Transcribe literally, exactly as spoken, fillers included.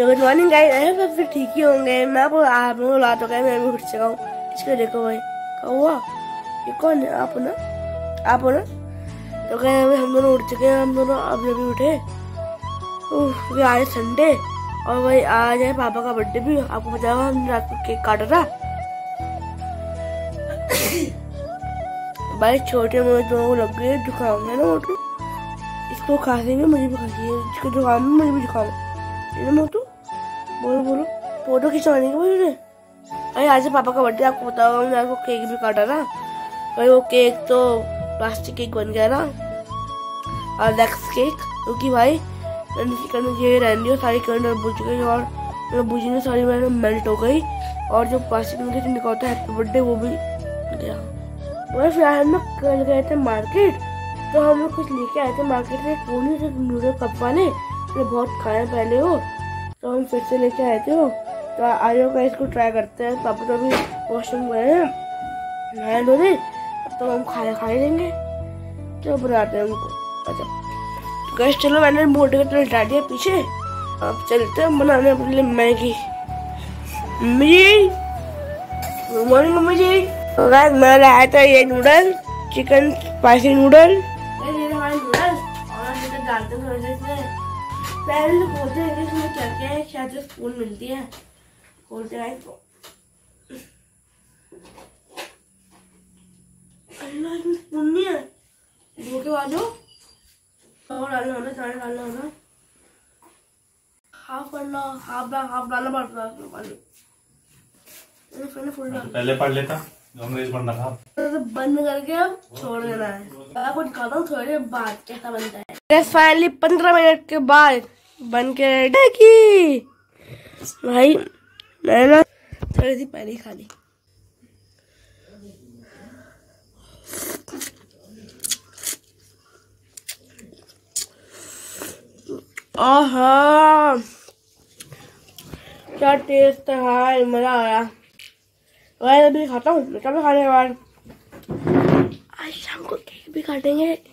तो good morning guys, सब फिर ठीक ही होंगे। मैं आपको आप लोगों को ला तो मैं भी फिर से कहूँ। इसको देखो भाई, क्या हुआ? ये कौन है? आप हो ना? आप हो ना? तो कहे हम दोनों उठ चुके हैं, हम दोनों अब अभी उठे। ओह, आज संडे और भाई आज है पापा का बर्थडे भी। आपको पता है हम रात को केक काटा था। भाई छोटे मोटे दोनों को लग गए जुकाम है ना मोटू। इसको खांसी में मुझे भी खांसी है, इसको जुकाम में मुझे भी जुकाम है। मोटू बोलो बोलो, फोटो खिंचवाने की बोल रहे। अरे आज पापा का बर्थडे, आपको बताओ हमने आपको केक भी काटा था। भाई वो केक तो प्लास्टिक केक बन गया ना, और लैक्स केक, क्योंकि भाई चिकन ये रहने हो सारी करंट बुझ गई और बुझी में सारी मैंने मेल्ट हो गई, और जो प्लास्टिक में से निकलता है हैप्पी बर्थडे वो भी गया। और फिर हम लोग कल गए थे मार्केट, तो हम लोग कुछ लेके आए थे मार्केट से, पूरी से नूडल कप वाले जो बहुत खाए पहले हो, तो हम फिर से लेके आए थे वो। तो आयो का इसको ट्राई करते हैं। पापा तो अभी वॉशरूम गए हैं नहाए धोने, तो हम खाए खाए लेंगे तो बनाते हैं उनको। अच्छा गैस चलो, मैंने मोटे का हटा दिया पीछे, अब चलते हैं बनाने अपने लिए Maggi. Mummy good morning mummy ji. Guys मैं लाया था ये नूडल, चिकन स्पाइसी नूडल। ये हमारे नूडल और चिकन डालते हैं थोड़ा सा इसमें। पहले तो खोलते हैं इसमें क्या क्या है, शायद स्पून मिलती है, खोलते हैं इसको। अल्लाह इसमें स्पून नहीं है, धो के बाद और डालना होना, सारे डालना होना, हाफ करना, हाफ हाफ डालना पड़ता है पानी। पहले पढ़ लेता अंग्रेज बन रहा तो बंद करके अब छोड़ देना है। आपको दिखाता हूँ थोड़ी देर बाद कैसा बनता है। फाइनली पंद्रह मिनट के बाद बन के रेडी की। भाई मैंने ना थोड़ी सी पहले ही खा ली। आहा क्या टेस्ट है, मजा आया। अभी खाता हूँ, खाने के बाद आज शाम को केक भी काटेंगे।